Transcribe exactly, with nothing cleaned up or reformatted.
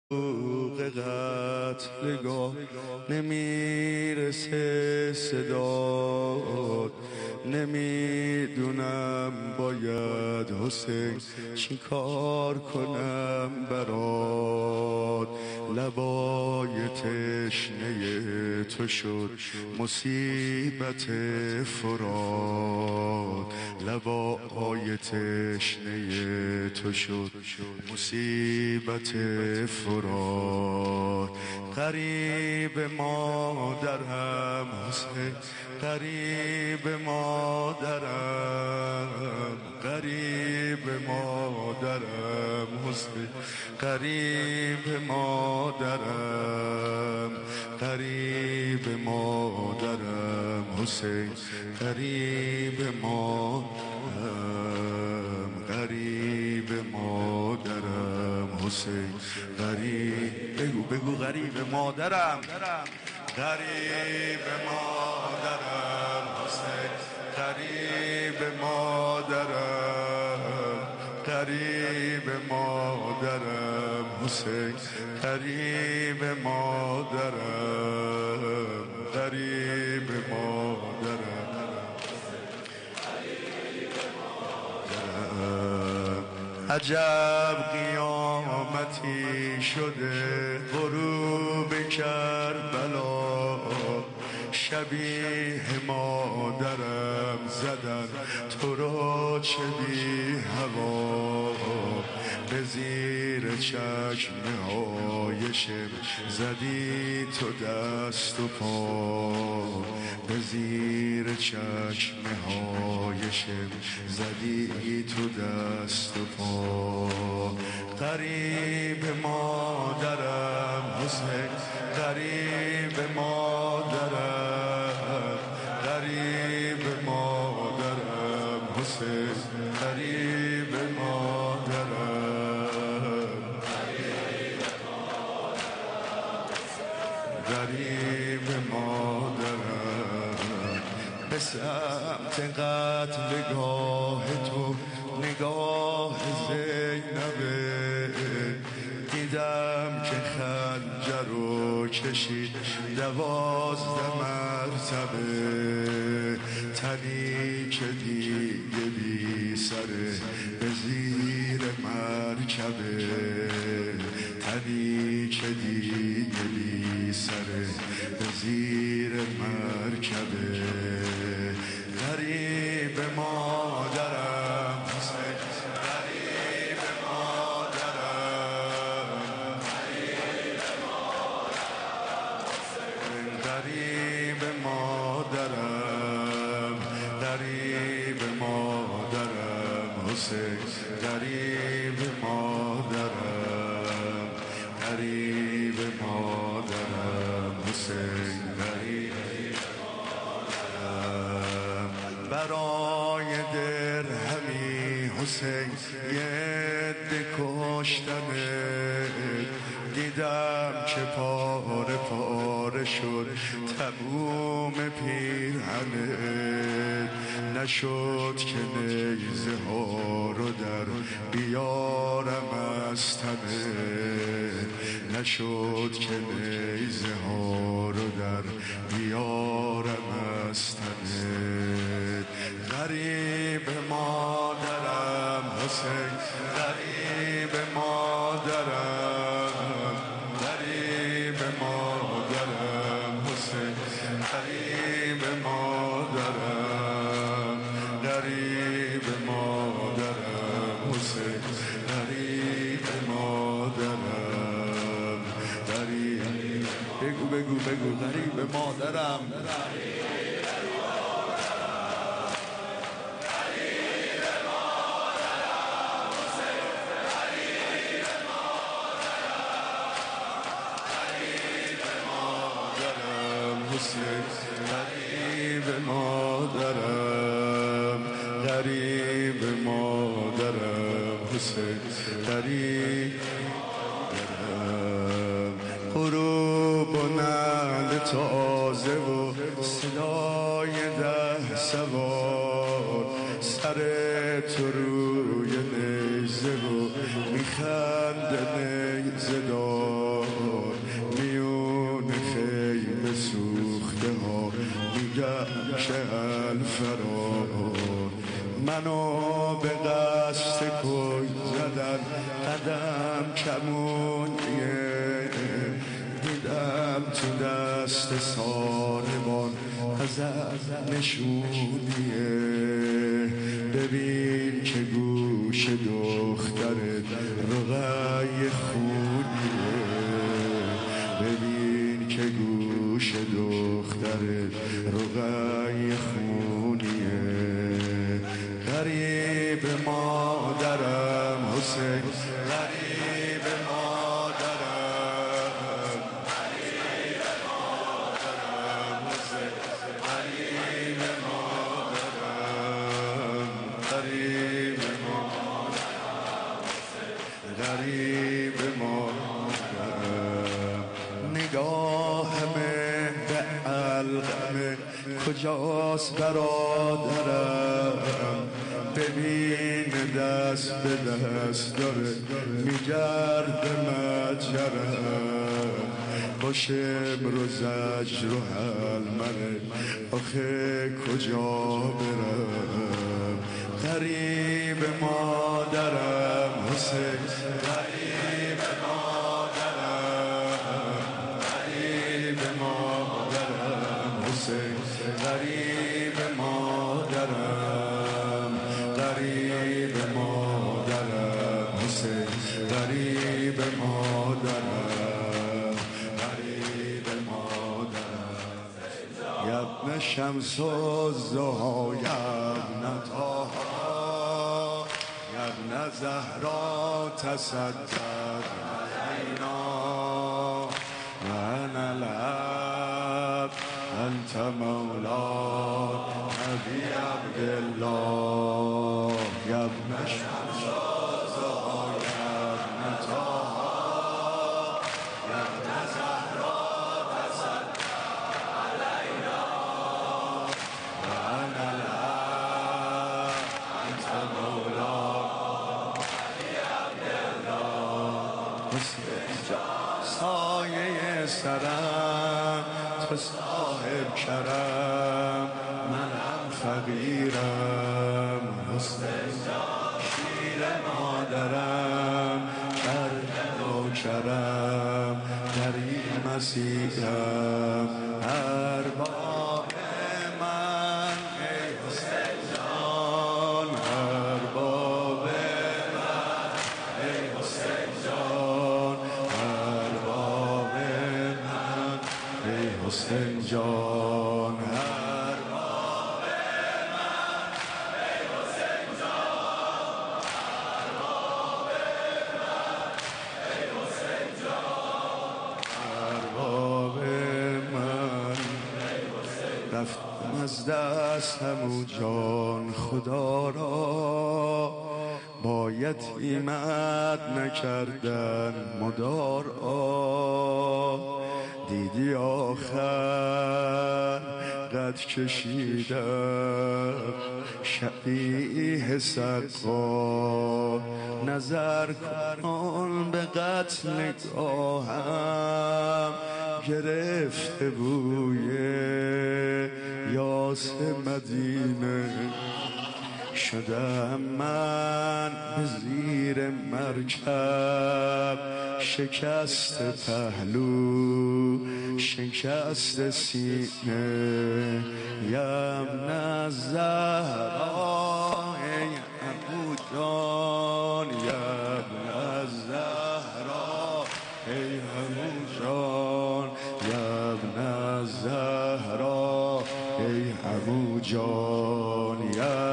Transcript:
قتلگاه نمیرسه صدات، نمیدونم باید حسین چی کار کنم برات. لبای تشنه تو شد مصیبت فرات، لبای تشنه تو شد مصیبت فرات. غریب مادرم حسین، غریب مادرم، غریب مادرم حسین، غریب مادرم، غریب مادرم حسین، غریب مادرم، غریب مادرم حسین، غریب بگو بگو غریب مادرم، غریب مادرم حسین، غریب مادرم، غریب مادرم حسین، غریب مادرم، غریب مادرم. عجب قیامتی شده غروب کربلا، شبیه مادرم زدن تو را چه بی هوا. به زیر چشمه های شم زدی تو دست و پا، به زیر چشمه های شم زدی تو دست و پا. غریب مادرم حسین، غریب مادرم، غریب مادرم حسین، غریب مادرم، غریب مادرم. به سمت قتلگاه تو نگاه زینبه، دیدم که خنجر رو کشید دوازده مرتبه. تنی که دیگه بی سره به زیر مرکبه، تنی که دیگه بی سره به زیر مرکبه. غریب مادرم حسین، غریب مادرم، غریب مادرم حسین، غریب مادرم، غریب مادرم حسین، غریب مادرم، غریب مادرم حسین، غریب برای درهمی حسین یه عده کشتنه. دیدم که پاره پاره شد تموم پیرهنه. نشد که نیزه ها رو در بیارم از تنه، نشد که نیزه ها رو در بیارم از تنه. غریب مادرم حسین، غریب مادرم، غریب مادرم حسین، غریب مادرم، غریب مادرم حسین، غریب مادرم، غریب بگو بگو بگو غریب مادرم. غریب مادرم، غریب مادرم حسین، غریب مادرم. غروب و نعل تازه و صدای ده سوار، سر تو روی نیزه و میخنده نیزه دار. گمشه الفرار منو به قصد کوی زدن قدم کمونیه دیدم تو دست ساربان ازت نشونیه ببین که گوش دخترت رقیه خونیه ببین که گوش دخترت رقیه خونیه غریب مادرم حسین غریب مادرم غریب مادرم حسین غریب مادرم غریب مادرم غریب مادرم نگاهمه به علقمه کجاست برادرم ببین دست به دست داره میگرد مجرم باشه رو زجر و حلمنه آخه کجا برم غریب مادرم حسین غریب مادرم غریب مادرم حسین غریب مادرم غریب مادرم حسین غریب مادرم غریب مادرم یا ابن شمس الضحی یا ابن طه یا ابن زهرا تصدق علینا وانا العبد انت مولا نبی عبدالله یا ابن شمس الضحی یا ابن طه یا ابن زهرا تصدق علینا وانا العبد انت مولا نبی عبدالله سایه سرم تو صاحب کرم منم فقیرم حسین شیر مادرم کرد و کرم در این مسیرم ارباب من ای حسین جان ارباب من ای حسین جان ارباب من ای حسین جان ارباب من ای حسین جان ارباب من ای حسین جان ارباب من رفتم از دست همون جان خدا را با یتیمت نکردن مدارا دیدی آخر قد کشیدم شبیه سقا نظر کن به قتل گاهم گرفته بوی یاس مدینه شدم من به زیر مرکب شکست پهلو شکست سینه یم نزهرا ای ابو جان یم نزهرا ای ابو جان یم نزهرا ای ابو جان یم